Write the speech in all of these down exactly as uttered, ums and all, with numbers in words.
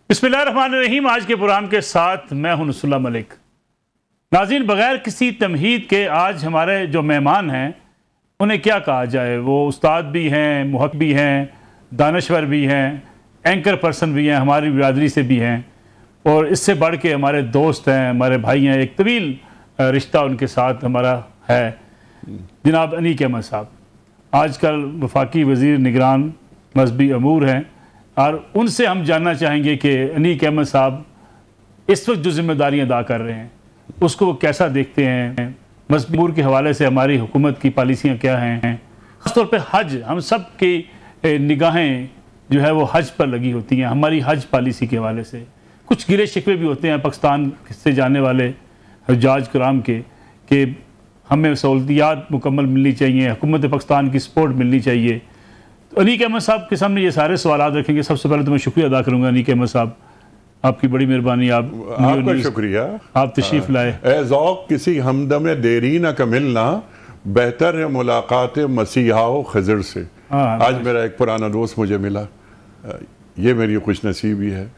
बिस्मिल्लाहिर्रहमानिर्रहीम। आज के प्रोग्राम के साथ मैं हूं नसरुल्लाह मलिक। नाज़रीन, बग़ैर किसी तमहीद के आज हमारे जो मेहमान हैं उन्हें क्या कहा जाए। वो उस्ताद भी हैं, मुहक़ भी हैं, दानश्वर भी हैं, एंकर पर्सन भी हैं, हमारी बिरादरी से भी हैं और इससे बढ़ के हमारे दोस्त हैं, हमारे भाई हैं। एक तवील रिश्ता उनके साथ हमारा है। जनाब अनीक अहमद साहब आजकल वफाकी वज़ीर निगरान मजहबी अमूर हैं और उनसे हम जानना चाहेंगे कि अनीक अहमद साहब इस वक्त जो जिम्मेदारियां अदा कर रहे हैं उसको वो कैसा देखते हैं। मजहबी अमूर के हवाले से हमारी हुकूमत की पॉलिसियां क्या हैं। ख़ासतौर पर हज, हम सब की निगाहें जो है वो हज पर लगी होती हैं। हमारी हज पॉलिसी के हवाले से कुछ गिले शिकवे भी होते हैं पाकिस्तान से जाने वाले हज्जाज कराम के कि हमें सहूलतियात मुकम्मल मिलनी चाहिए, हुकूमत पाकिस्तान की सपोर्ट मिलनी चाहिए। तो अनीक अहमद साहब के सामने ये सारे सवाल रखेंगे। सबसे पहले तो मैं शुक्रिया अदा करूँगा अनीक अहमद साहब, आपकी बड़ी मेहरबानी। आप आपका शुक्रिया, आप तशरीफ़ लाए। ए ज़ौक़ किसी हमदम देरी न कमिलना, बेहतर है मुलाकात मसीहा खज़र से। आज मेरा एक पुराना दोस्त मुझे मिला, ये मेरी खुश नसीबी है।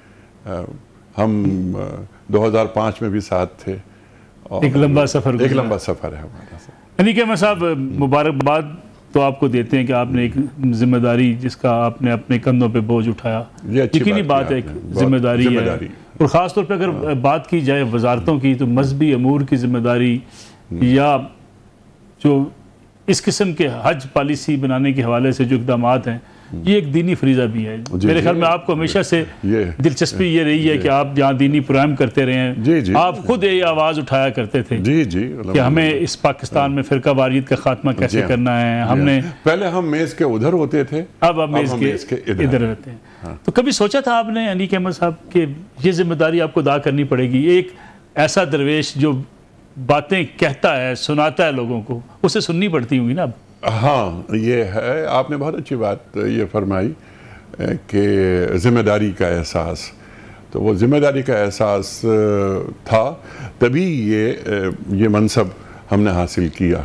हम दो हज़ार पाँच में भी साथ थे। एक लंबा सफ़र एक लंबा सफ़र है हमारा। अनीक अहमद साहब, मुबारकबाद तो आपको देते हैं कि आपने एक जिम्मेदारी जिसका आपने अपने कंधों पे बोझ उठाया, यकीनी बात है, एक जिम्मेदारी है। और ख़ास तौर पे अगर बात की जाए वजारतों की तो मजहबी अमूर की जिम्मेदारी या जो इस किस्म के हज पॉलिसी बनाने के हवाले से जो इक़दाम हैं, ये एक दीनी फरीज़ा भी है। मेरे ख्याल में आपको हमेशा से दिलचस्पी ये रही है कि आप जहाँ दीनी प्रोग्राम करते रहे हैं, आप खुद ये आवाज़ उठाया करते थे जी जी कि हमें इस पाकिस्तान में फ़िरका वारियत का खात्मा कैसे करना है। हमने पहले हम मेज़ के उधर होते थे, अब अब मेज़ के इधर रहते हैं। तो कभी सोचा था आपने अनीक अहमद साहब कि ये जिम्मेदारी आपको अदा करनी पड़ेगी? एक ऐसा दरवेश जो बातें कहता है, सुनाता है लोगों को, उसे सुननी पड़ती होंगी ना अब। हाँ, ये है, आपने बहुत अच्छी बात ये फरमाई कि ज़िम्मेदारी का एहसास। तो वो ज़िम्मेदारी का एहसास था, तभी ये ये मनसब हमने हासिल किया।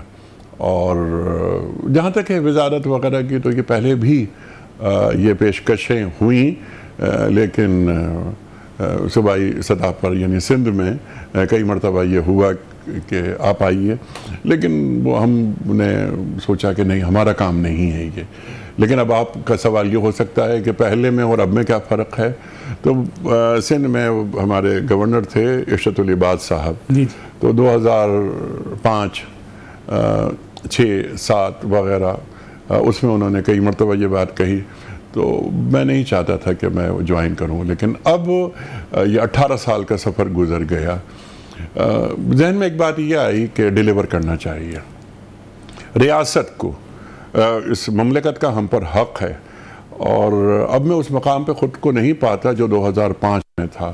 और जहाँ तक है वज़ारत वगैरह की, तो ये पहले भी ये पेशकशें हुई, लेकिन सूबाई सतह पर यानी सिंध में कई मरतबा ये हुआ कि आप आइए, लेकिन वो हमने सोचा कि नहीं, हमारा काम नहीं है ये। लेकिन अब आपका सवाल ये हो सकता है कि पहले में और अब में क्या फ़र्क है। तो सिंध में हमारे गवर्नर थे इरशादुल इबाद साहब, तो दो हज़ार पाँच छः सात वग़ैरह उसमें उन्होंने कई मरतबा ये बात कही। तो मैं नहीं चाहता था कि मैं ज्वाइन करूं, लेकिन अब ये अट्ठारह साल का सफ़र गुज़र गया। जहन में एक बात ये आई कि डिलीवर करना चाहिए रियासत को, इस ममलकत का हम पर हक़ है। और अब मैं उस मकाम पे ख़ुद को नहीं पाता जो दो हज़ार पाँच में था।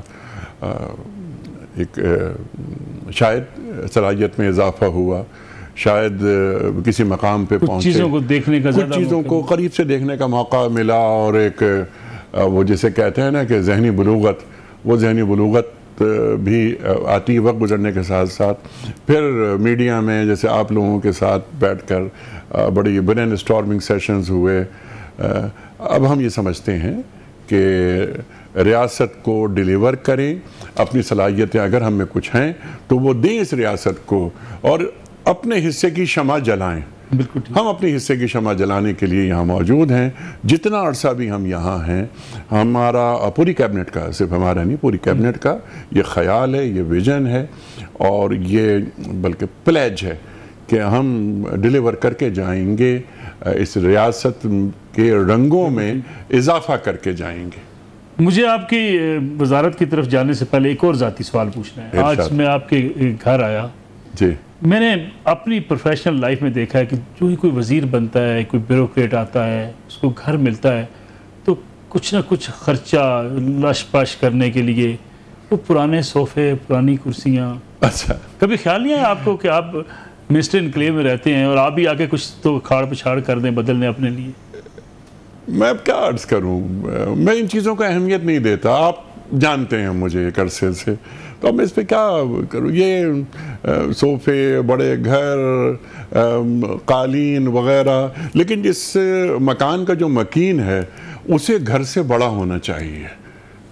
एक शायद सलाहियत में इजाफ़ा हुआ, शायद किसी मकाम पे पहुँचे, चीज़ों को देखने का, कुछ चीज़ों को करीब से देखने का मौका मिला। और एक वो जिसे कहते हैं ना कि ज़हनी बुलूगत, वो ज़हनी बुलूगत भी आती वक्त गुजरने के साथ साथ फिर मीडिया में जैसे आप लोगों के साथ बैठकर बड़ी ब्रेन स्टॉर्मिंग सेशंस हुए। अब हम ये समझते हैं कि रियासत को डिलीवर करें, अपनी सलाहियतें अगर हम में कुछ हैं तो वो दें इस रियासत को, और अपने हिस्से की शमा जलाएं। बिल्कुल, हम अपने हिस्से की शमा जलाने के लिए यहाँ मौजूद हैं। जितना अरसा भी हम यहाँ हैं, हमारा पूरी कैबिनेट का, सिर्फ हमारा नहीं, पूरी कैबिनेट का ये ख्याल है, ये विजन है और ये बल्कि प्लेज है कि हम डिलीवर करके जाएंगे, इस रियासत के रंगों में इजाफा करके जाएंगे। मुझे आपकी वजारत की तरफ जाने से पहले एक और ज़ाती सवाल पूछना है। आज मैं आपके घर आया जी, मैंने अपनी प्रोफेशनल लाइफ में देखा है कि जो ही कोई वज़ीर बनता है, कोई ब्यूरोक्रेट आता है, उसको घर मिलता है तो कुछ ना कुछ ख़र्चा लश पश करने के लिए वो पुराने सोफ़े, पुरानी कुर्सियाँ। अच्छा, कभी ख्याल नहीं है आपको कि आप मिनिस्टर इनक्लेव में रहते हैं और आप भी आके कुछ तो खाड़ पछाड़ कर दें, बदल दें अपने लिए? मैं अब क्या अर्ज़ करूँ, मैं इन चीज़ों को अहमियत नहीं देता। आप जानते हैं मुझे एक अरसे से, तो अब मैं इस पर क्या करूँ। ये सोफ़े, बड़े घर, कालीन वग़ैरह, लेकिन जिस मकान का जो मकीन है उसे घर से बड़ा होना चाहिए।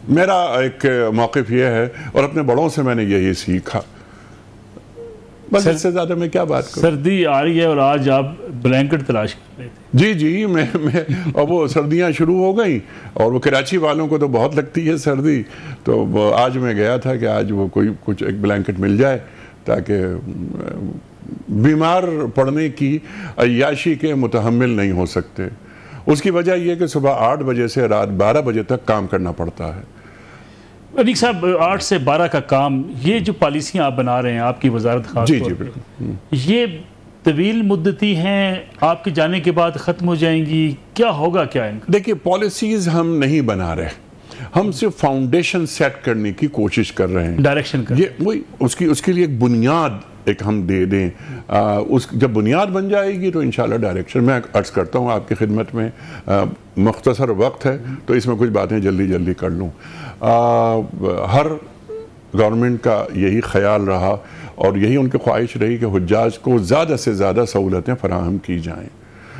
میرا ایک موقف یہ ہے اور اپنے بڑوں سے میں نے یہی سیکھا، بس اس سے زیادہ میں کیا بات کروں۔ سردی آ رہی ہے اور آج آپ بلینکٹ تلاش کر رہے تھے۔ جی جی میں میں اور وہ سردیاں شروع ہو گئیں اور وہ کراچی والوں کو تو بہت لگتی ہے سردی، تو آج میں گیا تھا کہ آج وہ کوئی کچھ ایک بلینکٹ مل جائے تاکہ بیمار پڑنے کی عیاشی کے متحمل نہیں ہو سکتے۔ اس کی وجہ یہ کہ صبح آٹھ بجے سے رات بارہ بجے تک کام کرنا پڑتا ہے۔ انیق صاحب، آٹھ سے بارہ کا کام، یہ جو پالیسیاں آپ بنا رہے ہیں، آپ کی وزارت خاص جی طور جی پہ، بالکل، یہ طویل مدتی ہیں، آپ کے جانے کے بعد ختم ہو جائیں گی، کیا ہوگا کیا ان کا؟ دیکھیے پالیسیز ہم نہیں بنا رہے، ہم صرف فاؤنڈیشن سیٹ کرنے کی کوشش کر رہے ہیں، ڈائریکشن کر یہ وہی اس کی اس کے لیے ایک بنیاد ایک ہم دے دیں، اس جب بنیاد بن جائے گی تو انشاءاللہ ڈائریکشن۔ میں عرض کرتا ہوں آپ کی خدمت میں، مختصر وقت ہے تو اس میں کچھ باتیں جلدی جلدی کر لوں۔ ہر گورنمنٹ کا یہی خیال رہا اور یہی ان کی خواہش رہی کہ حجاج کو زیادہ سے زیادہ سہولتیں فراہم کی جائیں،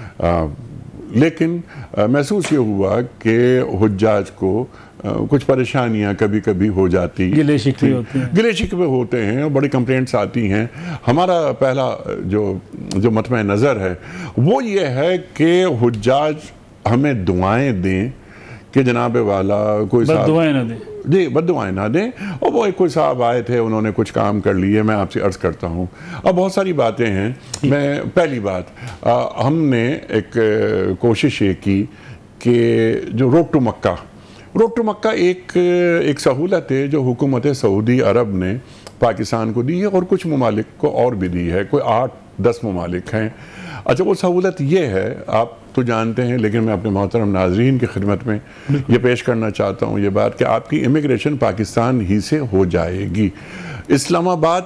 لیکن محسوس یہ ہوا کہ حجاج کو کچھ پریشانیاں کبھی کبھی ہو جاتی، گلے شکوے ہوتے ہیں گلے شکوے ہوتے ہیں، بڑی کمپلینٹس آتی ہیں۔ ہمارا پہلا جو جو مطمع نظر ہے وہ یہ ہے کہ حجاج ہمیں دعائیں دیں کہ جناب والا کوئی بد دعائیں نہ دیں، جی بد دعائیں نہ دیں۔ اور وہ ایک کوئی صاحب آئے تھے، انہوں نے کچھ کام کر لیے، میں آپ سے عرض کرتا ہوں اب بہت ساری باتیں ہیں۔ میں پہلی بات، ہم نے ایک کوشش یہ کی کہ جو road to Makkah, road to Makkah ایک ایک سہولت ہے جو حکومت سعودی عرب نے پاکستان کو دی ہے اور کچھ ممالک کو اور بھی دی ہے، کوئی آٹھ دس ممالک ہیں۔ اچھا وہ سہولت یہ ہے، آپ تو جانتے ہیں لیکن میں اپنے محترم ناظرین کی خدمت میں یہ پیش کرنا چاہتا ہوں یہ بات کہ آپ کی امیگریشن پاکستان ہی سے ہو جائے گی۔ اسلام آباد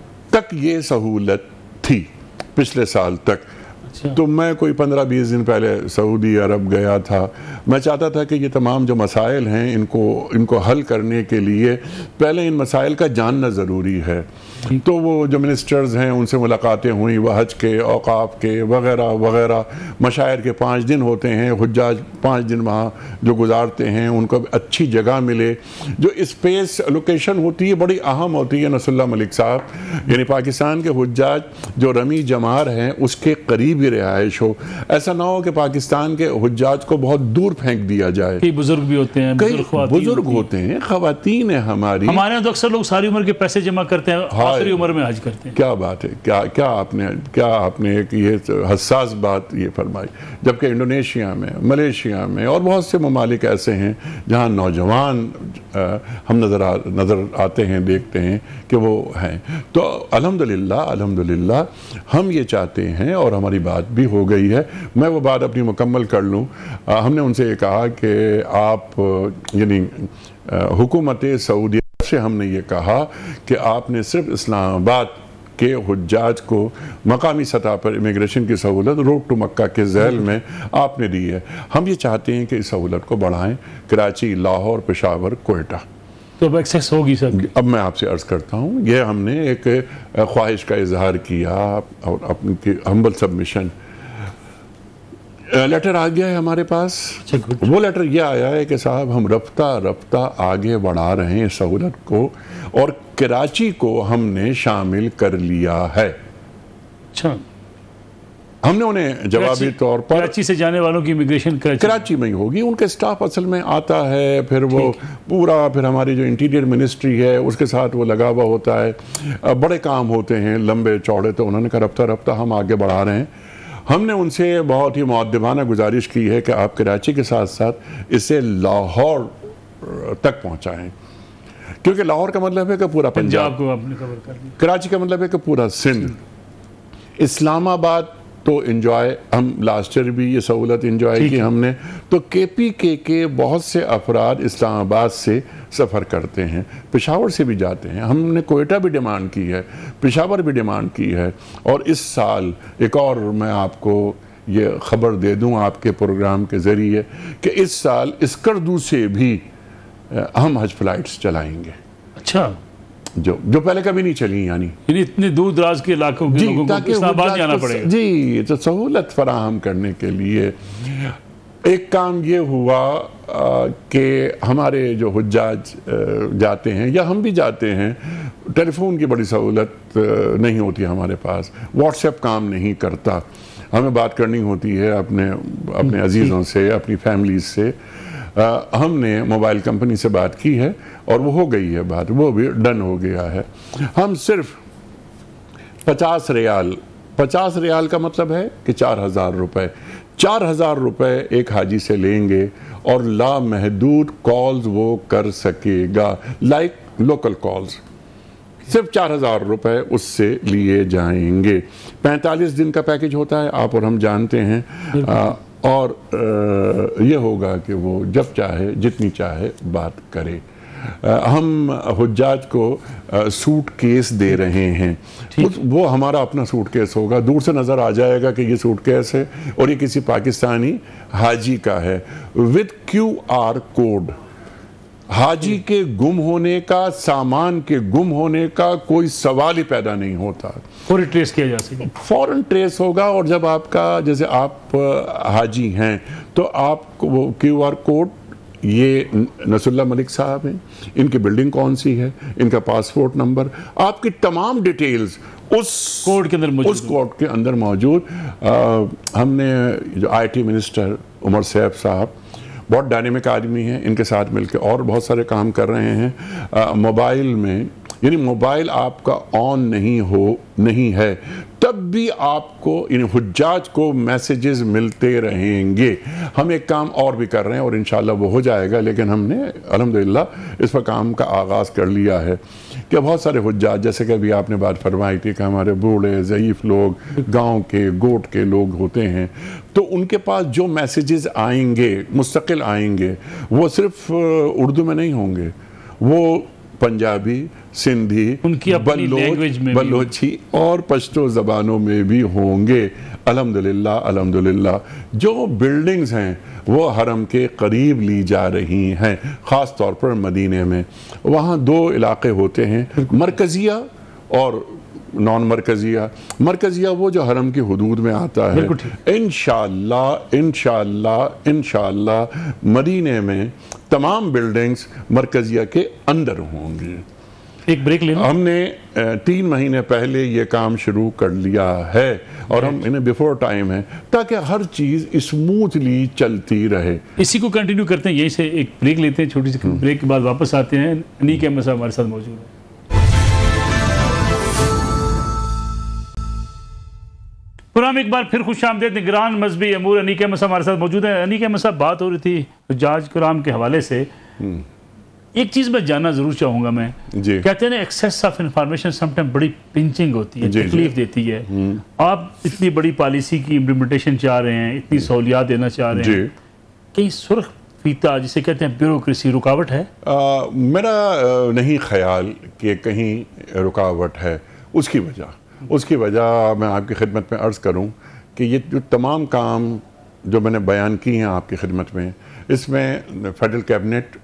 تک یہ سہولت تھی پچھلے سال تک، تو میں کوئی پندرہ بیس دن پہلے سعودی عرب گیا تھا۔ میں چاہتا تھا کہ یہ تمام جو مسائل ہیں ان کو ان کو حل کرنے کے لیے پہلے ان مسائل کا جاننا ضروری ہے۔ تو وہ جو منسٹرز ہیں ان سے ملاقاتیں ہوئیں، وہ حج کے، اوقاف کے وغیرہ وغیرہ، مشاعر کے پانچ دن ہوتے ہیں، حجاج پانچ دن وہاں جو گزارتے ہیں ان کو اچھی جگہ ملے، جو اسپیس لوکیشن ہوتی ہے بڑی اہم ہوتی ہے۔ نصر اللہ ملک صاحب یعنی پاکستان کے حجاج جو رمی جمار ہیں اس کے قریب ہی رہائش ہو، ایسا نہ ہو کہ پاکستان کے حجاج کو بہت دور پھینک دیا جائے۔ کئی بزرگ بھی ہوتے ہیں، کئی بزرگ ہوتے ہیں، خواتین ہیں ہماری، ہمارے یہاں تو اکثر لوگ ساری عمر کے پیسے جمع کرتے ہیں، آخری عمر میں حج کرتے ہیں۔ کیا بات ہے، کیا کیا آپ نے کیا آپ نے ایک یہ حساس بات یہ فرمائی، جبکہ انڈونیشیا میں، ملیشیا میں اور بہت سے ممالک ایسے ہیں جہاں نوجوان ہم نظر نظر آتے ہیں، دیکھتے ہیں کہ وہ ہیں۔ تو الحمدللہ الحمدللہ ہم یہ چاہتے ہیں اور ہماری بات بھی ہو گئی ہے۔ میں وہ بات اپنی مکمل کر لوں، ہم نے ان سے یہ کہا کہ آپ یعنی حکومت سعودی سے ہم نے یہ کہا کہ آپ نے صرف اسلام آباد کے حجاج کو مقامی سطح پر امیگریشن کی سہولت روڈ ٹو مکہ کے ذیل میں آپ نے دی ہے۔ ہم یہ چاہتے ہیں کہ اس سہولت کو بڑھائیں، کراچی، لاہور، پشاور، کوئٹہ۔ تو اب ایکسیس ہوگی سر؟ اب میں آپ سے عرض کرتا ہوں، یہ ہم نے ایک خواہش کا اظہار کیا اور اپنی ہمبل سبمیشن۔ لیٹر آ گیا ہے ہمارے پاس، وہ لیٹر یہ آیا ہے کہ صاحب ہم رفتہ رفتہ آگے بڑھا رہے ہیں سہولت کو اور کراچی کو ہم نے شامل کر لیا ہے۔ اچھا، ہم نے انہیں جوابی طور پر کراچی سے جانے والوں کی امیگریشن کراچی میں ہی ہوگی، ان کے سٹاف اصل میں آتا ہے، پھر وہ پورا پھر ہماری جو انٹیریئر منسٹری ہے اس کے ساتھ وہ لگا ہوا ہوتا ہے، بڑے کام ہوتے ہیں لمبے چوڑے، تو انہوں نے کہا رفتہ رفتہ ہم آگے بڑھا رہے ہیں۔ ہم نے ان سے بہت ہی مؤدبانہ گزارش کی ہے کہ آپ کراچی کے ساتھ ساتھ اسے لاہور تک پہنچائیں، کیونکہ لاہور کا مطلب ہے کہ پورا پنجاب کو آپ نے کور کر دیا، کراچی کا مطلب ہے کہ پورا سندھ، اسلام آباد تو انجوائے، ہم لاسٹ ایئر بھی یہ سہولت انجوائے کی ہم نے۔ تو کے پی کے کے بہت سے افراد اسلام آباد سے سفر کرتے ہیں، پشاور سے بھی جاتے ہیں، ہم نے کوئٹہ بھی ڈیمانڈ کی ہے، پشاور بھی ڈیمانڈ کی ہے، اور اس سال ایک اور میں آپ کو یہ خبر دے دوں آپ کے پروگرام کے ذریعے کہ اس سال اسکردو سے بھی ہم حج فلائٹس چلائیں گے۔ اچھا، جو جو پہلے کبھی نہیں چلی، یعنی یعنی اتنے دور دراز کے علاقوں کے لوگوں کو اسلام آباد جانا پڑے گا، جی تو سہولت فراہم کرنے کے لیے۔ ایک کام یہ ہوا کہ ہمارے جو حجاج جاتے ہیں یا ہم بھی جاتے ہیں، ٹیلی فون کی بڑی سہولت نہیں ہوتی ہمارے پاس، واٹس ایپ کام نہیں کرتا، ہمیں بات کرنی ہوتی ہے اپنے اپنے عزیزوں سے، اپنی فیملیز سے. ہم نے موبائل کمپنی سے بات کی ہے اور وہ ہو گئی ہے بات، وہ بھی ڈن ہو گیا ہے. ہم صرف پچاس ریال پچاس ریال کا مطلب ہے کہ چار ہزار روپے چار ہزار روپے ایک حاجی سے لیں گے اور لامحدود کالز وہ کر سکے گا، لائک لوکل کالز. صرف چار ہزار روپے اس سے لیے جائیں گے. پینتالیس دن کا پیکج ہوتا ہے، آپ اور ہم جانتے ہیں، اور یہ ہوگا کہ وہ جب چاہے جتنی چاہے بات کرے. ہم حجاج کو سوٹ کیس دے رہے ہیں، وہ ہمارا اپنا سوٹ کیس ہوگا، دور سے نظر آ جائے گا کہ یہ سوٹ کیس ہے اور یہ کسی پاکستانی حاجی کا ہے، وتھ کیو آر کوڈ. حاجی کے گم ہونے کا، سامان کے گم ہونے کا کوئی سوال ہی پیدا نہیں ہوتا، فوراً ٹریس کیا جا سکے، فوراً ٹریس ہوگا. اور جب آپ کا، جیسے آپ حاجی ہیں تو آپ کو وہ کیو آر کوڈ، یہ نصر اللہ ملک صاحب ہیں، ان کی بلڈنگ کون سی ہے، ان کا پاسپورٹ نمبر، آپ کی تمام ڈیٹیلز اس کوڈ کے اندر موجود، اس کوڈ کے اندر موجود. ہم نے جو I T minister Umar Saif صاحب بہت ڈائنامک آدمی ہیں، ان کے ساتھ مل کے اور بہت سارے کام کر رہے ہیں. موبائل میں، یعنی موبائل آپ کا آن نہیں ہو نہیں ہے تب بھی آپ کو، یعنی حجاج کو میسیجز ملتے رہیں گے. ہم ایک کام اور بھی کر رہے ہیں اور انشاءاللہ وہ ہو جائے گا، لیکن ہم نے الحمدللہ اس پر کام کا آغاز کر لیا ہے کہ بہت سارے حجاج، جیسے کہ ابھی آپ نے بات فرمائی تھی کہ ہمارے بوڑھے ضعیف لوگ، گاؤں کے گوٹ کے لوگ ہوتے ہیں، تو ان کے پاس جو میسیجز آئیں گے، مستقل آئیں گے، وہ صرف اردو میں نہیں ہوں گے، وہ پنجابی، سندھی، ان کی اپنی لینگویج میں، بلوچی اور پشتو زبانوں میں بھی ہوں گے. الحمدللہ الحمدللہ جو بلڈنگز ہیں وہ حرم کے قریب لی جا رہی ہیں، خاص طور پر مدینے میں. وہاں دو علاقے ہوتے ہیں، مرکزیہ اور نان مرکزیہ. مرکزیہ وہ جو حرم کی حدود میں آتا ہے. انشاءاللہ انشاءاللہ انشاءاللہ مدینے میں تمام بلڈنگز مرکزیہ کے اندر ہوں گی. ایک بریک لینا، ہم نے تین مہینے پہلے یہ کام شروع کر لیا ہے اور ہم انہیں بیفور ٹائم ہے تاکہ ہر چیز اسموتھلی چلتی رہے. اسی کو کنٹینیو کرتے ہیں، یہیں سے ایک بریک لیتے ہیں، چھوٹی سی بریک کے بعد واپس آتے ہیں. انیک احمد صاحب ہمارے ساتھ موجود ہیں. پروگرام ایک بار پھر خوش آمدید. نگران مذہبی امور انیک احمد صاحب ہمارے ساتھ موجود ہیں. انیک احمد صاحب، بات ہو رہی تھی حجاج کرام کے حوالے سے، ایک چیز میں جاننا ضرور چاہوں گا میں. جی. کہتے ہیں access of information some time بڑی پنچنگ ہوتی ہے، تکلیف دیتی ہے. آپ اتنی بڑی پالیسی کی امپلیمنٹیشن چاہ رہے ہیں، اتنی سہولیات دینا چاہ رہے ہیں، کہیں سرخ فیتہ جسے کہتے ہیں بیوروکریسی رکاوٹ ہے؟ میرا نہیں خیال کہ کہیں رکاوٹ ہے. اس کی وجہ اس کی وجہ میں آپ کی خدمت میں عرض کروں کہ یہ جو تمام کام جو میں نے بیان کی ہیں آپ کی خدمت میں، اس میں فیڈرل کیبنٹ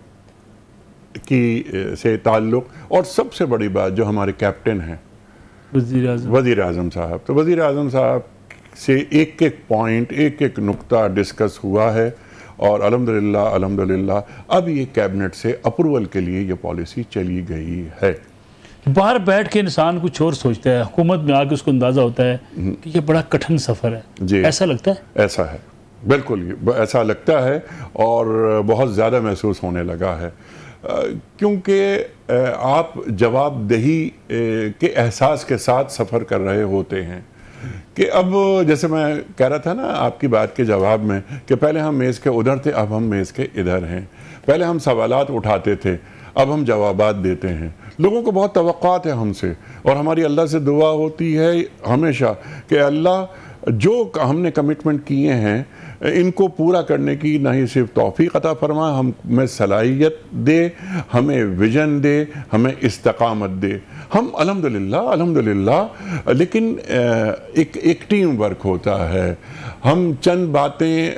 کی سے تعلق، اور سب سے بڑی بات جو ہمارے کیپٹن ہیں وزیر اعظم وزیر اعظم صاحب، تو وزیر اعظم صاحب سے ایک ایک پوائنٹ، ایک ایک نقطہ ڈسکس ہوا ہے اور الحمدللہ الحمدللہ اب یہ کیبنٹ سے اپروول کے لیے یہ پالیسی چلی گئی ہے. باہر بیٹھ کے انسان کچھ اور سوچتا ہے، حکومت میں آ کے اس کو اندازہ ہوتا ہے کہ یہ بڑا کٹھن سفر ہے. جی، ایسا لگتا ہے؟ ایسا ہے، بالکل ایسا لگتا ہے اور بہت زیادہ محسوس ہونے لگا ہے، کیونکہ آپ جواب دہی کے احساس کے ساتھ سفر کر رہے ہوتے ہیں. کہ اب جیسے میں کہہ رہا تھا نا آپ کی بات کے جواب میں کہ پہلے ہم میز کے ادھر تھے، اب ہم میز کے ادھر ہیں. پہلے ہم سوالات اٹھاتے تھے، اب ہم جوابات دیتے ہیں. لوگوں کو بہت توقعات ہے ہم سے، اور ہماری اللہ سے دعا ہوتی ہے ہمیشہ کہ اللہ جو ہم نے کمٹمنٹ کیے ہیں ان کو پورا کرنے کی نہ ہی صرف توفیق عطا فرما، ہمیں صلاحیت دے، ہمیں ویژن دے، ہمیں استقامت دے. ہم الحمدللہ الحمدللہ لیکن ایک ایک ٹیم ورک ہوتا ہے. ہم چند باتیں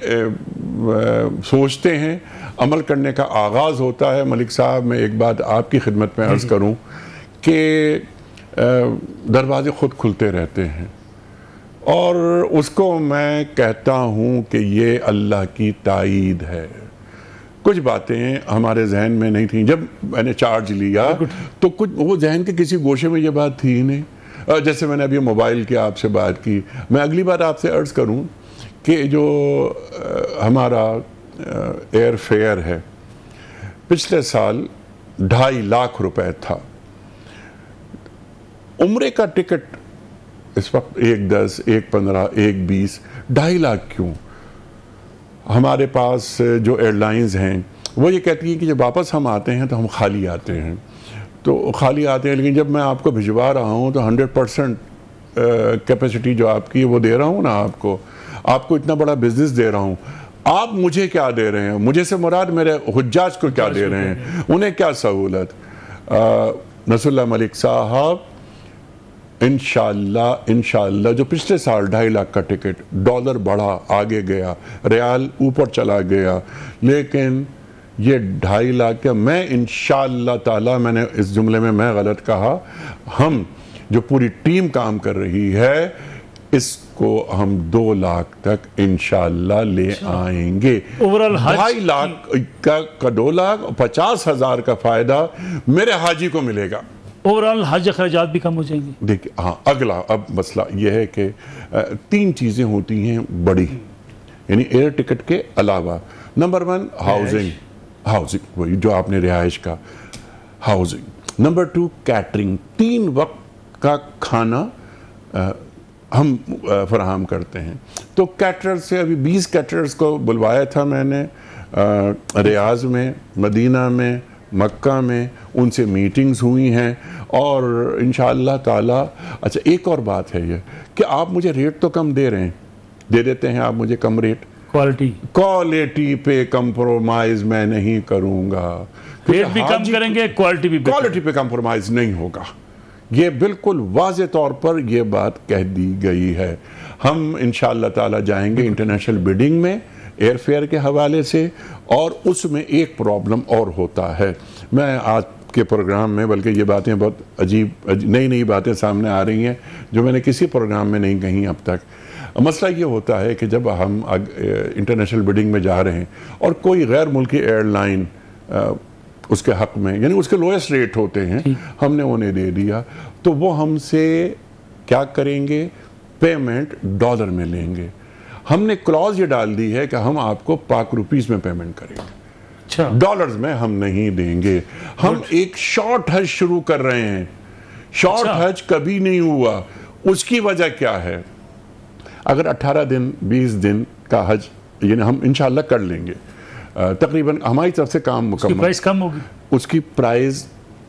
سوچتے ہیں، عمل کرنے کا آغاز ہوتا ہے. ملک صاحب، میں ایک بات آپ کی خدمت میں عرض کروں کہ دروازے خود کھلتے رہتے ہیں. اور اس کو میں کہتا ہوں کہ یہ اللہ کی تائید ہے. کچھ باتیں ہمارے ذہن میں نہیں تھیں. جب میں نے چارج لیا تو کچھ وہ ذہن کے کسی گوشے میں یہ بات تھی ہی نہیں. جیسے میں نے ابھی موبائل کی آپ سے بات کی, میں اگلی بار آپ سے عرض کروں کہ جو ہمارا ایئر فیئر ہے پچھلے سال ڈھائی لاکھ روپے تھا. عمرے کا ٹکٹ اس وقت ایک دس, ایک پندرہ, ایک بیس, ڈھائی لاکھ کیوں؟ ہمارے پاس جو ایئر لائنز ہیں وہ یہ کہتی ہیں کہ جب واپس ہم آتے ہیں تو ہم خالی آتے ہیں, تو خالی آتے ہیں, لیکن جب میں آپ کو بھجوا رہا ہوں تو ہنڈریڈ پرسنٹ کیپیسٹی جو آپ کی وہ دے رہا ہوں نا آپ کو, آپ کو اتنا بڑا بزنس دے رہا ہوں. آپ مجھے کیا دے رہے ہیں؟ مجھے سے مراد میرے حجاج کو کیا دے رہے ہیں, انہیں کیا سہولت؟ نصر اللہ ملک صاحب انشاءاللہ انشاءاللہ جو پچھلے سال ڈھائی لاکھ کا ٹکٹ, ڈالر بڑھا, آگے گیا, ریال اوپر چلا گیا, لیکن یہ ڈھائی لاکھ کا میں انشاءاللہ تعالی, میں نے اس جملے میں میں غلط کہا, ہم جو پوری ٹیم کام کر رہی ہے اس کو ہم دو لاکھ تک انشاءاللہ لے آئیں گے. ڈھائی لاکھ کا دو لاکھ پچاس ہزار کا فائدہ میرے حاجی کو ملے گا. اوورال حج اخراجات بھی کم ہو جائیں گے. دیکھیں ہاں, اگلا اب مسئلہ یہ ہے کہ تین چیزیں ہوتی ہیں بڑی, یعنی ایئر ٹکٹ کے علاوہ. نمبر ون ہاؤسنگ, ہاؤسنگ وہی جو آپ نے رہائش کا ہاؤسنگ. نمبر ٹو کیٹرنگ, تین وقت کا کھانا ہم فراہم کرتے ہیں. تو کیٹرر سے ابھی بیس کیٹررز کو بلوایا تھا میں نے ریاض میں, مدینہ میں, مکہ میں, ان سے میٹنگز ہوئی ہیں اور انشاءاللہ تعالی. اچھا ایک اور بات ہے یہ کہ آپ مجھے ریٹ تو کم دے رہے ہیں, دے دیتے ہیں آپ مجھے کم ریٹ, کوالٹی کوالٹی پہ کمپرومائز میں نہیں کروں گا. ریٹ بھی کم کریں گے, کوالٹی بھی کوالٹی پہ کمپرومائز نہیں ہوگا. یہ بالکل واضح طور پر یہ بات کہہ دی گئی ہے. ہم انشاءاللہ تعالی جائیں گے انٹرنیشنل بیڈنگ میں ایئر فیئر کے حوالے سے, اور اس میں ایک پرابلم اور ہوتا ہے. میں آج کے پروگرام میں, بلکہ یہ باتیں بہت عجیب نئی نئی باتیں سامنے آ رہی ہیں جو میں نے کسی پروگرام میں نہیں کہیں اب تک. مسئلہ یہ ہوتا ہے کہ جب ہم انٹرنیشنل بیڈنگ میں جا رہے ہیں اور کوئی غیر ملکی ایئر لائن اس کے حق میں, یعنی اس کے لویسٹ ریٹ ہوتے ہیں, ہم نے انہیں دے دیا, تو وہ ہم سے کیا کریں گے؟ پیمنٹ ڈالر میں لیں گے. ہم نے کلوز یہ ڈال دی ہے کہ ہم آپ کو پاک روپیز میں پیمنٹ کریں گے, ڈالرز میں ہم نہیں دیں گے. ہم ایک شارٹ حج شروع کر رہے ہیں. شارٹ حج کبھی نہیں ہوا. اس کی وجہ کیا ہے؟ اگر اٹھارہ دن بیس دن کا حج یعنی ہم انشاءاللہ کر لیں گے, تقریباً ہماری طرف سے کام مکمل. اس کی پرائز کم ہوگی. اس کی پرائز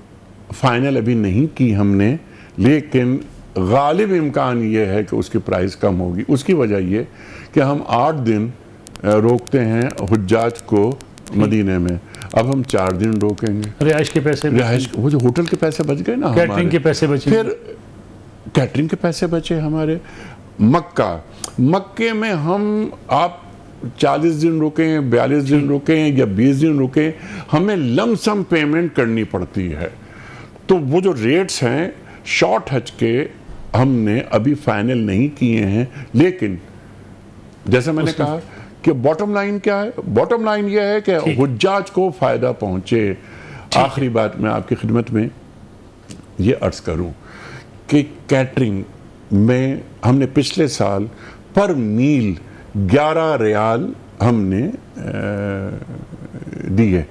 فائنل ابھی نہیں کی ہم نے, لیکن غالب امکان یہ ہے کہ اس کی پرائز کم ہوگی. اس کی وجہ یہ کہ ہم آٹھ دن روکتے ہیں حجاج کو مدینے میں, اب ہم چار دن روکیں گے. رہائش کے پیسے, رہائش وہ جو ہوٹل کے پیسے بچ گئے نا, کیٹرنگ کے پیسے بچے, پھر کیٹرنگ کے پیسے بچے ہمارے. مکہ مکے میں ہم آپ چالیس دن رکیں, بیالیس دن رکیں یا بیس دن رکیں, ہمیں لم سم پیمنٹ کرنی پڑتی ہے. تو وہ جو ریٹس ہیں شارٹ حج کے ہم نے ابھی فائنل نہیں کیے ہیں, لیکن جیسے میں نے کہا کہ باٹم لائن کیا ہے؟ باٹم لائن یہ ہے کہ حجاج کو فائدہ پہنچے. آخری بات میں آپ کی خدمت میں یہ عرض کروں کہ کیٹرنگ میں ہم نے پچھلے سال پر میل گیارہ ریال ہم نے دیے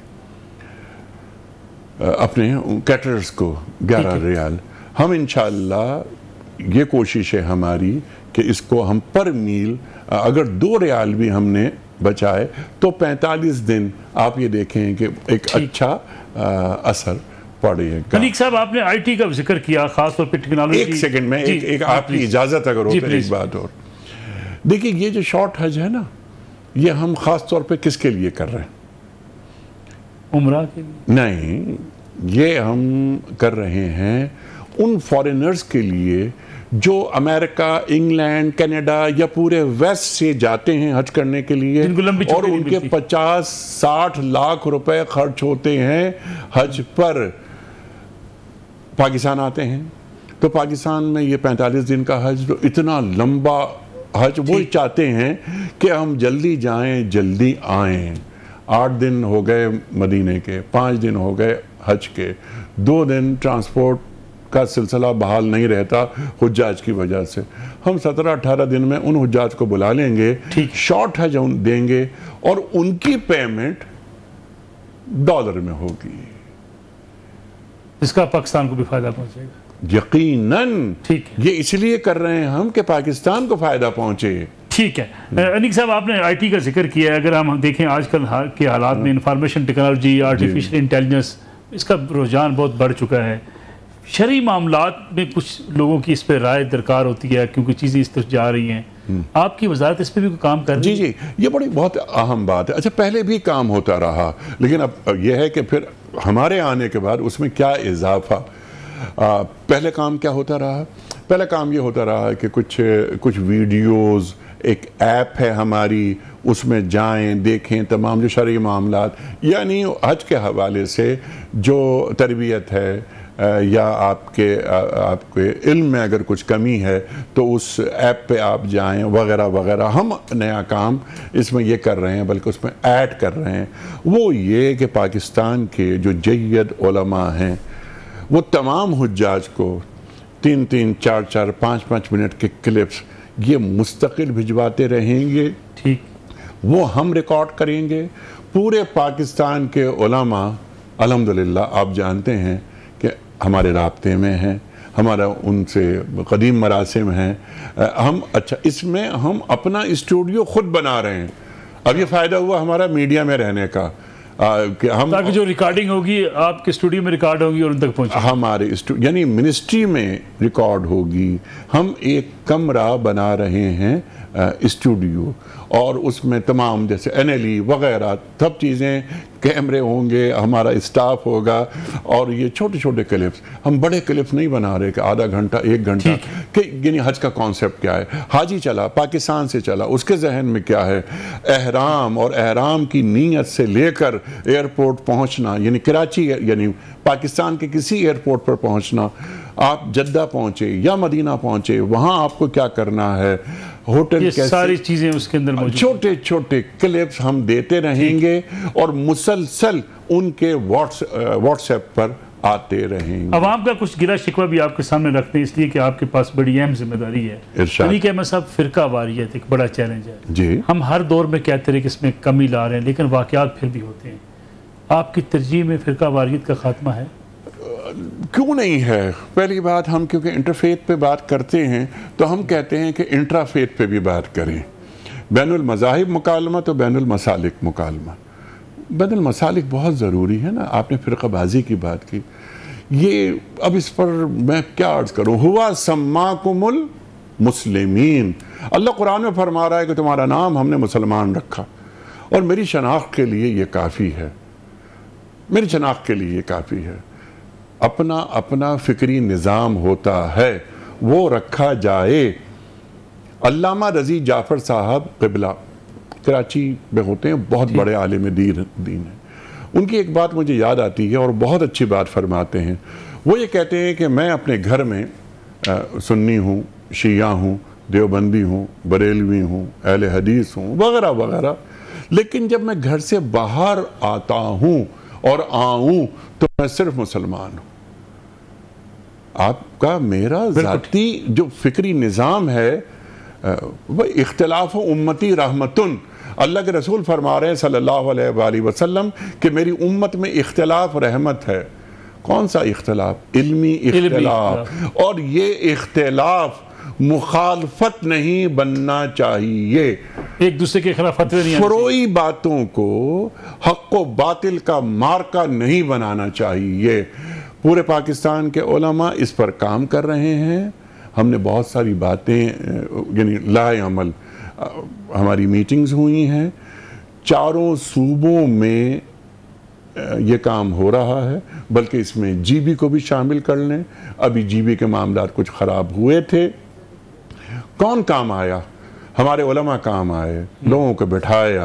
اپنے کیٹررز کو, گیارہ ریال. ہم انشاءاللہ یہ کوشش ہے ہماری کہ اس کو ہم پر میل اگر دو ریال بھی ہم نے بچائے تو پینتالیس دن آپ یہ دیکھیں کہ ایک اچھا اثر پڑے گا. ملک صاحب آپ نے آئی ٹی کا ذکر کیا, خاص طور پہ ٹیکنالوجی. ایک سیکنڈ میں ایک آپ کی اجازت اگر ہو تو ایک بات اور. دیکھیں یہ جو شارٹ حج ہے نا, یہ ہم خاص طور پہ کس کے لیے کر رہے ہیں؟ عمرہ کے لیے نہیں, یہ ہم کر رہے ہیں ان فارینرز کے لیے جو امریکہ, انگلینڈ, کینیڈا یا پورے ویسٹ سے جاتے ہیں حج کرنے کے لیے, اور ان کے پچاس ساٹھ لاکھ روپے خرچ ہوتے ہیں حج پر. پاکستان آتے ہیں, تو پاکستان میں یہ پینتالیس دن کا حج تو اتنا لمبا حج وہ چاہتے ہیں کہ ہم جلدی جائیں جلدی آئیں. آٹھ دن ہو گئے مدینے کے، پانچ دن ہو گئے حج کے، دو دن ٹرانسپورٹ کا سلسلہ بحال نہیں رہتا حجاج کی وجہ سے. ہم سترہ اٹھارہ دن میں ان حجاج کو بلا لیں گے، شارٹ حج دیں گے اور ان کی پیمنٹ ڈالر میں ہوگی، اس کا پاکستان کو بھی فائدہ پہنچے گا یقیناً. یہ اس لیے کر رہے ہیں ہم کہ پاکستان کو فائدہ پہنچے. ٹھیک ہے. انیق صاحب، آپ نے آئی ٹی کا ذکر کیا ہے. اگر ہم دیکھیں آج کل کے حالات میں انفارمیشن ٹیکنالوجی، آرٹیفیشل انٹیلیجنس، اس کا رجحان بہت بڑھ چکا ہے. شرعی معاملات میں کچھ لوگوں کی اس پہ رائے درکار ہوتی ہے کیونکہ چیزیں اس طرف جا رہی ہیں. آپ کی وزارت اس پہ بھی کوئی کام کر رہی ہے؟ جی جی یہ بڑی بہت اہم بات ہے. اچھا، پہلے بھی کام ہوتا رہا، لیکن اب یہ ہے کہ پھر ہمارے آنے کے بعد اس میں کیا اضافہ. پہلے کام کیا ہوتا رہا؟ پہلے کام یہ ہوتا رہا کہ کچھ کچھ ویڈیوز، ایک ایپ ہے ہماری، اس میں جائیں دیکھیں تمام جو شرعی معاملات، یعنی حج کے حوالے سے جو تربیت ہے یا آپ کے آپ کے علم میں اگر کچھ کمی ہے تو اس ایپ پہ آپ جائیں وغیرہ وغیرہ. ہم نیا کام اس میں یہ کر رہے ہیں، بلکہ اس میں ایڈ کر رہے ہیں، وہ یہ کہ پاکستان کے جو جید علماء ہیں وہ تمام حجاج کو تین تین چار چار پانچ پانچ منٹ کے کلپس یہ مستقل بھجواتے رہیں گے. ٹھیک، وہ ہم ریکارڈ کریں گے. پورے پاکستان کے علماء الحمدللہ آپ جانتے ہیں کہ ہمارے رابطے میں ہیں، ہمارا ان سے قدیم مراسم ہیں. ہم اچھا اس میں ہم اپنا اسٹوڈیو خود بنا رہے ہیں. اب یہ فائدہ ہوا ہمارا میڈیا میں رہنے کا کہ ہم تاکہ جو ریکارڈنگ ہوگی آپ کے اسٹوڈیو میں ریکارڈ ہوگی اور ان تک پہنچے. ہمارے یعنی منسٹری میں ریکارڈ ہوگی. ہم ایک کمرہ بنا رہے ہیں اسٹوڈیو، اور اس میں تمام جیسے این ایل ای وغیرہ سب چیزیں، کیمرے ہوں گے، ہمارا اسٹاف ہوگا، اور یہ چھوٹے چھوٹے کلپس. ہم بڑے کلپس نہیں بنا رہے کہ آدھا گھنٹہ ایک گھنٹہ کہ یعنی حج کا کانسیپٹ کیا ہے. حاجی چلا پاکستان سے چلا، اس کے ذہن میں کیا ہے، احرام اور احرام کی نیت سے لے کر ایئرپورٹ پہنچنا، یعنی کراچی یعنی پاکستان کے کسی ایئرپورٹ پر پہنچنا، آپ جدہ پہنچے یا مدینہ پہنچے، وہاں آپ کو کیا کرنا ہے، ہوٹل یہ کیسے، ساری چیزیں اس کے اندر موجود. چھوٹے چھوٹے کلپس ہم دیتے رہیں گے اور مسلسل ان کے واٹس ایپ پر آتے رہیں گے. عوام کا کچھ گلہ شکوہ بھی آپ کے سامنے رکھتے ہیں، اس لیے کہ آپ کے پاس بڑی اہم ذمہ داری ہے. انیق احمد صاحب، فرقہ واریت ایک بڑا چیلنج ہے. جی، ہم ہر دور میں کہتے رہے کہ اس میں کمی لا رہے ہیں، لیکن واقعات پھر بھی ہوتے ہیں. آپ کی ترجیح میں فرقہ واریت کا خاتمہ ہے؟ کیوں نہیں ہے؟ پہلی بات، ہم کیونکہ انٹرفیت پہ بات کرتے ہیں تو ہم کہتے ہیں کہ انٹرافیت پہ بھی بات کریں. بین المذاہب مکالمہ تو بین المسالک مکالمہ. بین المسالک بہت ضروری ہے نا. آپ نے فرقہ بازی کی بات کی، یہ اب اس پر میں کیا عرض کروں. ہوا سماکم المسلمین، اللہ قرآن میں فرما رہا ہے کہ تمہارا نام ہم نے مسلمان رکھا، اور میری شناخت کے لیے یہ کافی ہے. میری شناخت کے لیے یہ کافی ہے. اپنا اپنا فکری نظام ہوتا ہے، وہ رکھا جائے. علامہ رضی جعفر صاحب قبلہ کراچی میں ہوتے ہیں، بہت بڑے عالم دین دین ہیں. ان کی ایک بات مجھے یاد آتی ہے اور بہت اچھی بات فرماتے ہیں. وہ یہ کہتے ہیں کہ میں اپنے گھر میں سنی ہوں، شیعہ ہوں، دیوبندی ہوں، بریلوی ہوں، اہل حدیث ہوں وغیرہ وغیرہ، لیکن جب میں گھر سے باہر آتا ہوں اور آؤں تو میں صرف مسلمان ہوں. آپ کا میرا ذاتی جو فکری نظام ہے وہ اختلاف امتی رحمتن. اللہ کے رسول فرما رہے ہیں صلی اللہ علیہ وآلہ وسلم کہ میری امت میں اختلاف رحمت ہے. کون سا اختلاف؟ علمی اختلاف. اور یہ اختلاف مخالفت نہیں بننا چاہیے، ایک دوسرے کے خلاف فتوے نہیں. فروعی باتوں کو حق و باطل کا مارکا نہیں بنانا چاہیے. پورے پاکستان کے علماء اس پر کام کر رہے ہیں. ہم نے بہت ساری باتیں یعنی لائے عمل، ہماری میٹنگز ہوئی ہیں. چاروں صوبوں میں یہ کام ہو رہا ہے، بلکہ اس میں جی بی کو بھی شامل کر لیں. ابھی جی بی کے معاملات کچھ خراب ہوئے تھے. کون کام آیا؟ ہمارے علماء کام آئے، لوگوں کو بٹھایا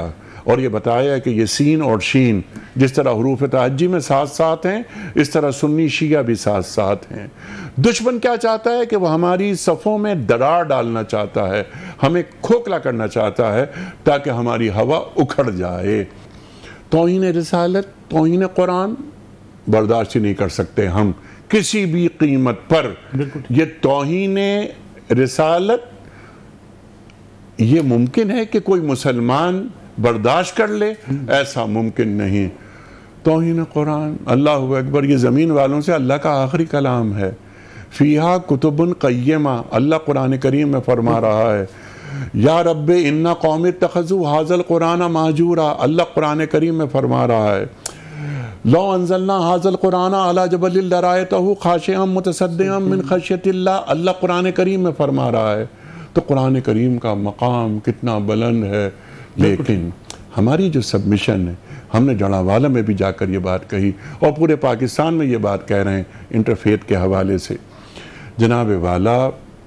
اور یہ بتایا کہ یہ سین اور شین جس طرح حروف تہجی میں ساتھ ساتھ ہیں، اس طرح سنی شیعہ بھی ساتھ ساتھ ہیں۔ دشمن کیا چاہتا ہے کہ وہ ہماری صفوں میں درار ڈالنا چاہتا ہے، ہمیں کھوکھلا کرنا چاہتا ہے تاکہ ہماری ہوا اکھڑ جائے۔ توہین رسالت، توہین قرآن برداشت نہیں کر سکتے ہم کسی بھی قیمت پر۔ یہ توہین رسالت یہ ممکن ہے کہ کوئی مسلمان برداشت کر لے؟ ایسا ممکن نہیں۔ توہین قرآن، اللہ اکبر، یہ زمین والوں سے اللہ کا آخری کلام ہے۔ فیہا کتب قیمہ، اللہ قرآن کریم میں فرما رہا ہے۔ یا رب انا قوم اتخذوا ھذا القرآن مہجورا، اللہ قرآن کریم میں فرما رہا ہے۔ لو انزلنا ھذا القرآن علی جبل لرأیتہ خاشعا متصدعا من خشیۃ اللہ، اللہ قرآن کریم میں فرما رہا ہے۔ تو قرآن کریم کا مقام کتنا بلند ہے، لیکن ہماری جو سبمیشن ہے، ہم نے جڑاوالا میں بھی جا کر یہ بات کہی اور پورے پاکستان میں یہ بات کہہ رہے ہیں انٹرفیتھ کے حوالے سے۔ جناب والا،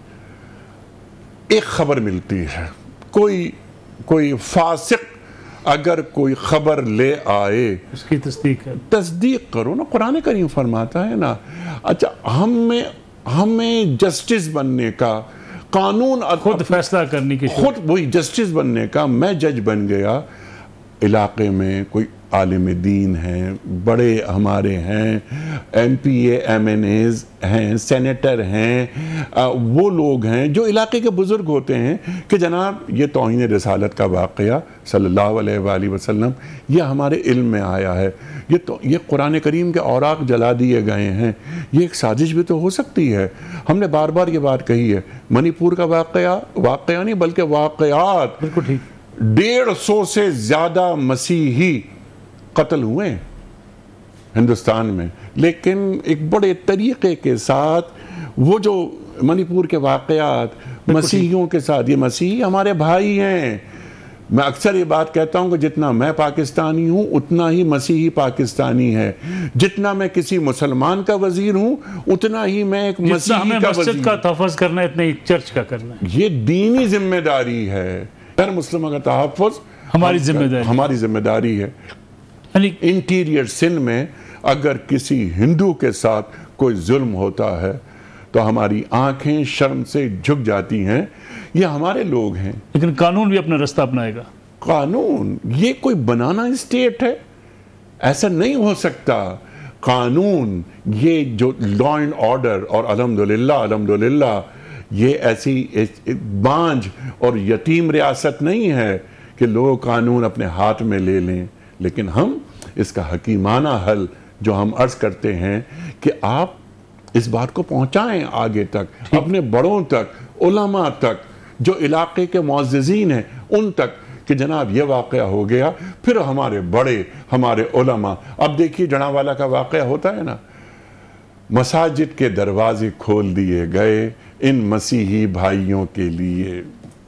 ایک خبر ملتی ہے، کوئی کوئی فاسق اگر کوئی خبر لے آئے اس کی تصدیق ہے، تصدیق کرو نا، قرآن کریم فرماتا ہے نا۔ اچھا، ہم میں ہمیں جسٹس بننے کا، قانون خود فیصلہ کرنے کی، خود وہی جسٹس بننے کا، میں جج بن گیا، علاقے میں کوئی عالم دین ہیں، بڑے ہمارے ہیں، M P A M N As, senator ہیں، وہ لوگ ہیں جو علاقے کے بزرگ ہوتے ہیں کہ جناب یہ توہین رسالت کا واقعہ صلی اللہ علیہ وآلہ وسلم یہ ہمارے علم میں آیا ہے، یہ تو یہ قرآن کریم کے اوراق جلا دیے گئے ہیں، یہ ایک سازش بھی تو ہو سکتی ہے۔ ہم نے بار بار یہ بات کہی ہے، منی پور کا واقعہ واقعہ نہیں بلکہ واقعات، بالکل ٹھیک، ڈیڑھ سو سے زیادہ مسیحی قتل ہوئے ہندوستان میں، لیکن ایک بڑے طریقے کے ساتھ وہ جو منی پور کے واقعات مسیحیوں کے ساتھ، یہ مسیحی ہمارے بھائی ہیں۔ میں اکثر یہ بات کہتا ہوں کہ جتنا میں پاکستانی ہوں اتنا ہی مسیحی پاکستانی ہے، جتنا میں کسی مسلمان کا وزیر ہوں اتنا ہی میں ایک مسیحی کا وزیر۔ مسجد کا تحفظ کرنا ہے اتنا ہی چرچ کا کرنا ہے، یہ دینی ذمہ داری ہے، ہر مسلموں کا تحفظ ہماری ذمہ داری ہماری ذمہ داری ہے۔ انٹیریئر سندھ میں اگر کسی ہندو کے ساتھ کوئی ظلم ہوتا ہے تو ہماری آنکھیں شرم سے جھک جاتی ہیں، یہ ہمارے لوگ ہیں، لیکن قانون بھی اپنا رستہ اپنائے گا۔ قانون یہ کوئی بنانا اسٹیٹ ہے، ایسا نہیں ہو سکتا۔ قانون یہ جو لا اینڈ آرڈر، اور الحمدللہ الحمدللہ یہ ایسی بانجھ اور یتیم ریاست نہیں ہے کہ لوگ قانون اپنے ہاتھ میں لے لیں، لیکن ہم اس کا حکیمانہ حل جو ہم عرض کرتے ہیں کہ آپ اس بات کو پہنچائیں آگے تک، اپنے بڑوں تک، علماء تک، جو علاقے کے معززین ہیں ان تک، کہ جناب یہ واقعہ ہو گیا، پھر ہمارے بڑے، ہمارے علماء۔ اب دیکھیے جڑاوالا کا واقعہ ہوتا ہے نا، مساجد کے دروازے کھول دیے گئے ان مسیحی بھائیوں کے لیے۔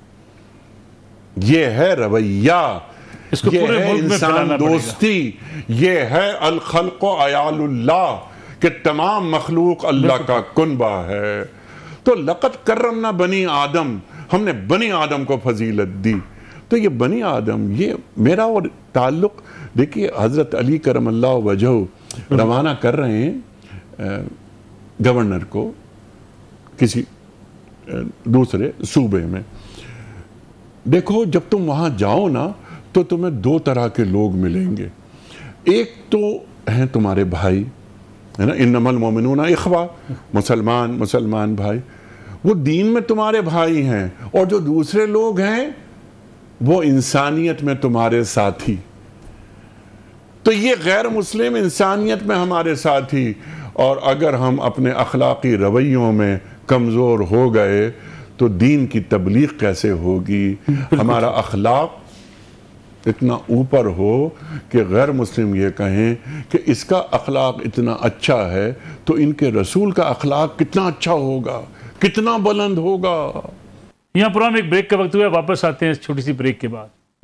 یہ ہے رویہ، یہ ہے انسان دوستی، یہ ہے الخلق عیال اللہ، کہ تمام مخلوق اللہ کا کنبہ ہے۔ تو لقد کرمنا بنی آدم، ہم نے بنی آدم کو فضیلت دی۔ تو یہ بنی آدم، یہ میرا اور تعلق، دیکھیے حضرت علی کرم اللہ وجہہ روانہ کر رہے ہیں گورنر کو کسی دوسرے صوبے میں۔ دیکھو جب تم وہاں جاؤ نا تو تمہیں دو طرح کے لوگ ملیں گے، ایک تو ہیں تمہارے بھائی، ہے نا، انما المؤمنون اخوہ، مسلمان مسلمان بھائی، وہ دین میں تمہارے بھائی ہیں، اور جو دوسرے لوگ ہیں وہ انسانیت میں تمہارے ساتھی۔ تو یہ غیر مسلم انسانیت میں ہمارے ساتھی، اور اگر ہم اپنے اخلاقی رویوں میں کمزور ہو گئے تو دین کی تبلیغ کیسے ہوگی؟ ہمارا اخلاق اتنا اوپر ہو کہ غیر مسلم یہ کہیں کہ اس کا اخلاق اتنا اچھا ہے تو ان کے رسول کا اخلاق کتنا اچھا ہوگا، کتنا بلند ہوگا۔ یہاں پر ہم ایک بریک کا وقت ہوا ہے، واپس آتے ہیں اس چھوٹی سی بریک کے بعد۔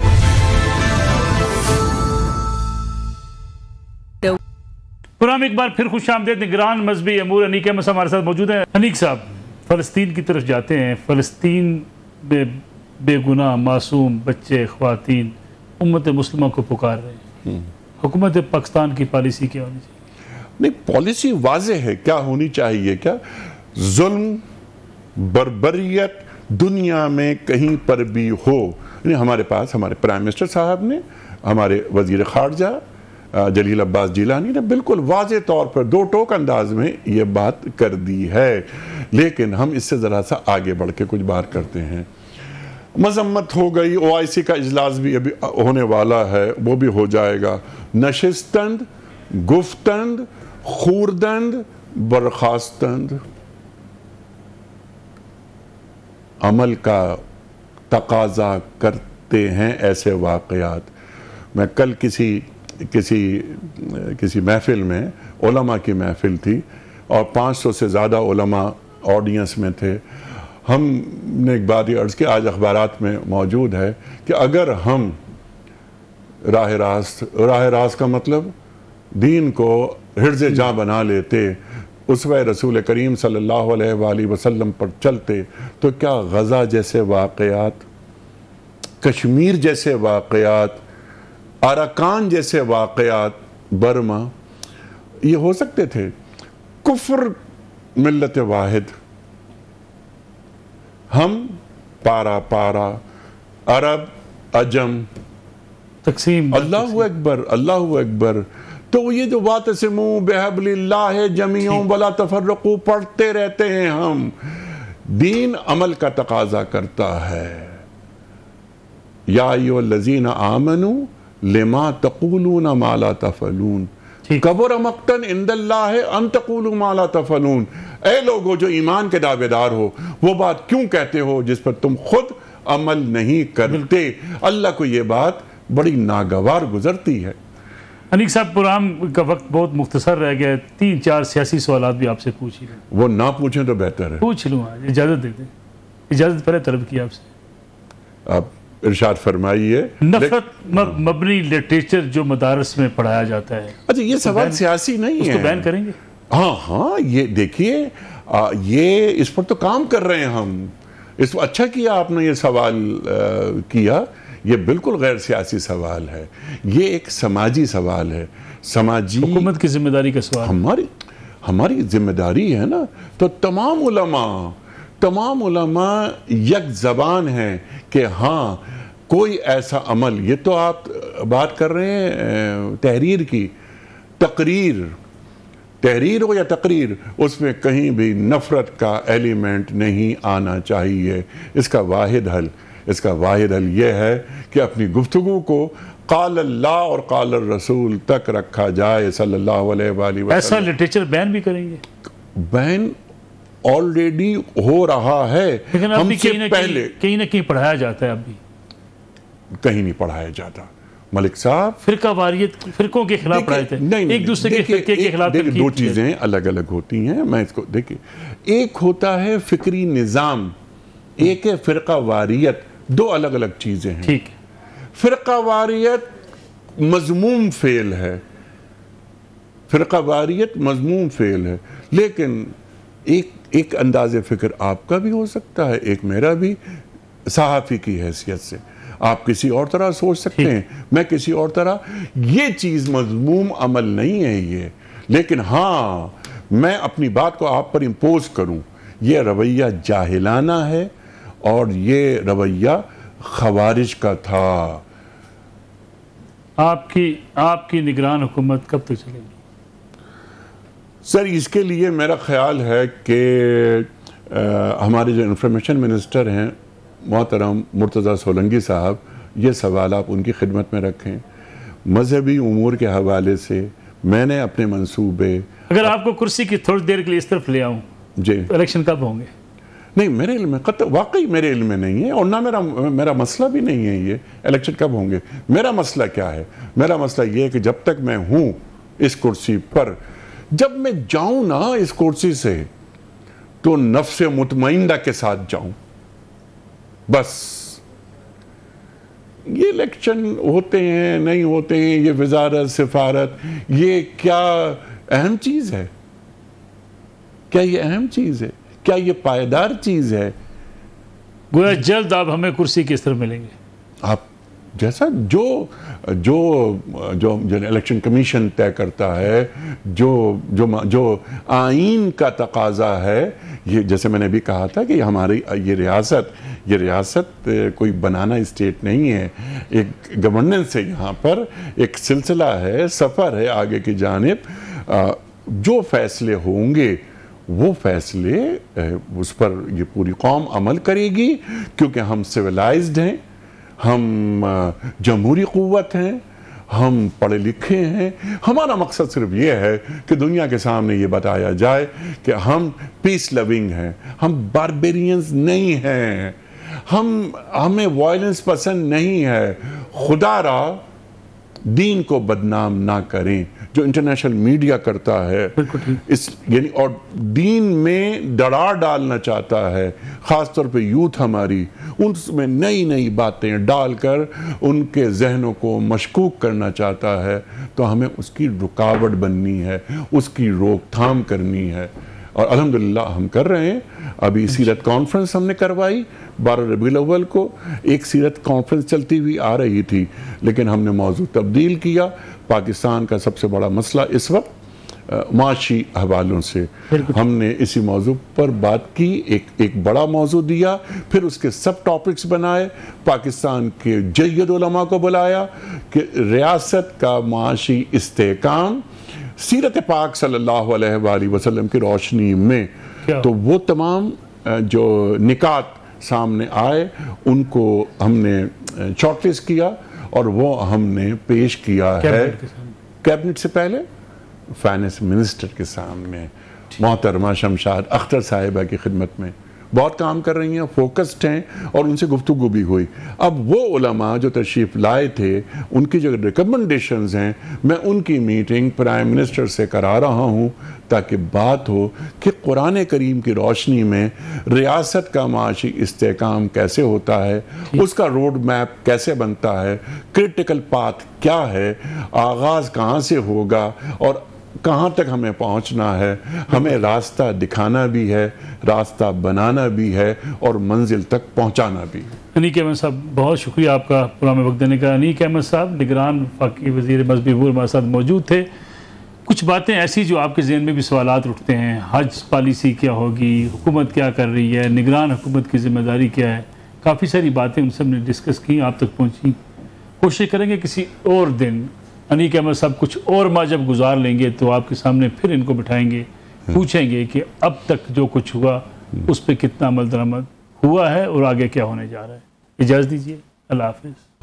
پرام ایک بار پھر خوش آمدید، نگران مذہبی امور انیک احمد صاحب ہمارے ساتھ موجود ہیں۔ انیک صاحب، فلسطین کی طرف جاتے ہیں، فلسطین بے بے گناہ معصوم بچے، خواتین امت مسلمہ کو پکار رہے ہیں، حکومت پاکستان کی پالیسی کیا ہونی چاہیے؟ نہیں، پالیسی واضح ہے کیا ہونی چاہیے. کیا ظلم بربریت دنیا میں کہیں پر بھی ہو، ہمارے پاس ہمارے پرائم منسٹر صاحب نے، ہمارے وزیر خارجہ جلیل عباس جیلانی نے بالکل واضح طور پر دو ٹوک انداز میں یہ بات کر دی ہے. لیکن ہم اس سے ذرا سا آگے بڑھ کے کچھ بات کرتے ہیں. مذمت ہو گئی، او آئی سی کا اجلاس بھی ابھی ہونے والا ہے، وہ بھی ہو جائے گا. نشستند، گفتند، خوردند، برخاستند. عمل کا تقاضا کرتے ہیں ایسے واقعات. میں کل کسی کسی کسی محفل میں، علماء کی محفل تھی اور پانچ سو سے زیادہ علماء آڈینس میں تھے. ہم نے ایک بات یہ عرض کی، آج اخبارات میں موجود ہے کہ اگر ہم راہ راست راہ راست کا مطلب دین کو حرز جاں بنا لیتے، اسوہ رسول کریم صلی اللہ علیہ وآلہ وسلم پر چلتے، تو کیا غزہ جیسے واقعات، کشمیر جیسے واقعات، اراکان جیسے واقعات، برما، یہ ہو سکتے تھے؟ کفر ملت واحد، ہم پارا پارا، عرب عجم، تقسیم، اللہ اکبر اللہ اکبر. تو یہ جو وَاعْتَصِمُوا بِحَبْلِ اللَّهِ جَمِيعًا وَلَا تَفَرَّقُوا پڑھتے رہتے ہیں ہم. دین عمل کا تقاضا کرتا ہے. یا ایھا الذین آمنوا لما تقولون ما لا تفعلون کبر مقتا عند اللہ ان تقولوا ما لا تفعلون. اے لوگو جو ایمان کے دعوے دار ہو، وہ بات کیوں کہتے ہو جس پر تم خود عمل نہیں کرتے؟ اللہ کو یہ بات بڑی ناگوار گزرتی ہے. انیق صاحب، پروگرام کا وقت بہت مختصر رہ گیا، تین چار سیاسی سوالات بھی آپ سے پوچھ ہی لوں. وہ نہ پوچھیں تو بہتر ہے. پوچھ لوں، آج اجازت دے دیں. اجازت پہلے طلب کی آپ سے. آپ ارشاد فرمائیے. نفرت مبنی لٹریچر جو مدارس میں پڑھایا جاتا ہے، اچھا یہ سوال سیاسی نہیں ہے، اس کو بین کریں گے؟ ہاں ہاں، یہ دیکھیے، یہ اس پر تو کام کر رہے ہیں ہم. اس کو اچھا کیا آپ نے یہ سوال کیا. یہ بالکل غیر سیاسی سوال ہے، یہ ایک سماجی سوال ہے. سماجی حکومت کی ذمہ داری کا سوال. ہماری ہماری ذمہ داری ہے نا. تو تمام علماء تمام علماء یک زبان ہیں کہ ہاں کوئی ایسا عمل، یہ تو آپ بات کر رہے ہیں تحریر کی، تقریر تحریر ہو یا تقریر، اس میں کہیں بھی نفرت کا ایلیمنٹ نہیں آنا چاہیے. اس کا واحد حل اس کا واحد حل یہ ہے کہ اپنی گفتگو کو قال اللہ اور قال الرسول تک رکھا جائے صلی اللہ علیہ وآلہ وسلم. ایسا لٹریچر بین بھی کریں گے؟ بین آلریڈی ہو رہا ہے. لیکن اب ہم بھی سے کہیں نہ پہلے کہیں نہ کہیں پڑھایا جاتا ہے. اب بھی کہیں نہیں پڑھایا جاتا ملک صاحب. فرقہ واریت، فرقوں کے خلاف پڑھائے تھے، ایک دوسرے کے فرقے کے خلاف. دو چیزیں الگ الگ ہوتی ہیں. میں اس کو دیکھیں، ایک ہوتا ہے فکری نظام، ایک ہے فرقہ واریت. دو الگ الگ چیزیں ہیں. ٹھیک ہے. فرقہ واریت مذموم فعل ہے، فرقہ واریت مذموم فعل ہے. لیکن ایک ایک انداز فکر آپ کا بھی ہو سکتا ہے، ایک میرا بھی. صحافی کی حیثیت سے آپ کسی اور طرح سوچ سکتے ہیں، میں کسی اور طرح. یہ چیز مذموم عمل نہیں ہے یہ. لیکن ہاں میں اپنی بات کو آپ پر امپوز کروں، یہ رویہ جاہلانہ ہے اور یہ رویہ خوارج کا تھا. آپ کی آپ کی نگران حکومت کب تک چلے گی؟ سر اس کے لیے میرا خیال ہے کہ ہمارے جو انفارمیشن منسٹر ہیں محترم مرتضیٰ سولنگی صاحب، یہ سوال آپ ان کی خدمت میں رکھیں. مذہبی امور کے حوالے سے میں نے اپنے منصوبے، اگر آپ کو کرسی کی تھوڑی دیر کے لیے اس طرف لے آؤں، جی الیکشن کب ہوں گے؟ نہیں، میرے علم میں قطع واقعی میرے علم میں نہیں ہے، اور نہ میرا میرا مسئلہ بھی نہیں ہے یہ الیکشن کب ہوں گے. میرا مسئلہ کیا ہے؟ میرا مسئلہ یہ ہے کہ جب تک میں ہوں اس کرسی پر، جب میں جاؤں نا اس کرسی سے، تو نفس مطمئنہ کے ساتھ جاؤں. بس یہ الیکشن ہوتے ہیں نہیں ہوتے ہیں، یہ وزارت سفارت، یہ کیا اہم چیز ہے؟ کیا یہ اہم چیز ہے؟ کیا یہ پائیدار چیز ہے؟ گویا جلد آپ ہمیں کرسی کس طرح ملیں گے؟ آپ جیسا جو جو جو جو الیکشن کمیشن طے کرتا ہے، جو جو جو آئین کا تقاضا ہے، یہ جیسے میں نے بھی کہا تھا کہ ہماری یہ ریاست یہ ریاست کوئی بنانا اسٹیٹ نہیں ہے، ایک گورننس ہے، یہاں پر ایک سلسلہ ہے، سفر ہے آگے کی جانب۔ جو فیصلے ہوں گے وہ فیصلے اس پر یہ پوری قوم عمل کرے گی، کیونکہ ہم سویلائزڈ ہیں، ہم جمہوری قوت ہیں، ہم پڑھے لکھے ہیں۔ ہمارا مقصد صرف یہ ہے کہ دنیا کے سامنے یہ بتایا جائے کہ ہم پیس لونگ ہیں، ہم باربیرینز نہیں ہیں، ہم ہمیں وائلنس پسند نہیں ہے۔ خدا را دین کو بدنام نہ کریں، جو انٹرنیشنل میڈیا کرتا ہے، اس یعنی اور دین میں ڈرا ڈالنا چاہتا ہے، خاص طور پہ یوتھ ہماری، ان میں نئی نئی باتیں ڈال کر ان کے ذہنوں کو مشکوک کرنا چاہتا ہے، تو ہمیں اس کی رکاوٹ بننی ہے، اس کی روک تھام کرنی ہے، اور الحمدللہ ہم کر رہے ہیں۔ ابھی سیرت کانفرنس ہم نے کروائی بارہ ربیع الاول کو، ایک سیرت کانفرنس چلتی ہوئی آ رہی تھی، لیکن ہم نے موضوع تبدیل کیا۔ پاکستان کا سب سے بڑا مسئلہ اس وقت معاشی حوالوں سے، ہم نے اسی موضوع پر بات کی، ایک ایک بڑا موضوع دیا، پھر اس کے سب ٹاپکس بنائے، پاکستان کے جید علماء کو بلایا کہ ریاست کا معاشی استحکام سیرت پاک صلی اللہ علیہ وآلہ وسلم کی روشنی میں، تو وہ تمام جو نکات سامنے آئے ان کو ہم نے شارٹ لسٹ کیا اور وہ ہم نے پیش کیا ہے کیبنٹ سے پہلے فائنانس منسٹر کے سامنے، محترمہ شمشاد اختر صاحبہ کی خدمت میں۔ بہت کام کر رہی ہیں، فوکسڈ ہیں، اور ان سے گفتگو بھی ہوئی۔ اب وہ علماء جو تشریف لائے تھے، ان کی جو ریکمنڈیشنز ہیں، میں ان کی میٹنگ پرائم منسٹر سے کرا رہا ہوں تاکہ بات ہو کہ قرآن کریم کی روشنی میں ریاست کا معاشی استحکام کیسے ہوتا ہے، اس کا روڈ میپ کیسے بنتا ہے، کرٹیکل پاتھ کیا ہے، آغاز کہاں سے ہوگا اور کہاں تک ہمیں پہنچنا ہے، ہمیں راستہ دکھانا بھی ہے، راستہ بنانا بھی ہے، اور منزل تک پہنچانا بھی۔ انیق احمد صاحب، بہت شکریہ آپ کا پروگرام میں وقت دینے کا۔ انیق احمد صاحب نگران وفاقی وزیر مذہبی امور ہمارے ساتھ موجود تھے۔ کچھ باتیں ایسی جو آپ کے ذہن میں بھی سوالات اٹھتے ہیں، حج پالیسی کیا ہوگی، حکومت کیا کر رہی ہے، نگران حکومت کی ذمہ داری کیا ہے، کافی ساری باتیں ان سے ہم نے ڈسکس کی، آپ تک پہنچی۔ کوشش کریں گے کسی اور دن انیق احمد صاحب کچھ اور ماہ جب گزار لیں گے تو آپ کے سامنے پھر ان کو بٹھائیں گے، پوچھیں گے کہ اب تک جو کچھ ہوا اس پہ کتنا عمل درآمد ہوا ہے اور آگے کیا ہونے جا رہا ہے۔ اجازت دیجیے، اللہ حافظ۔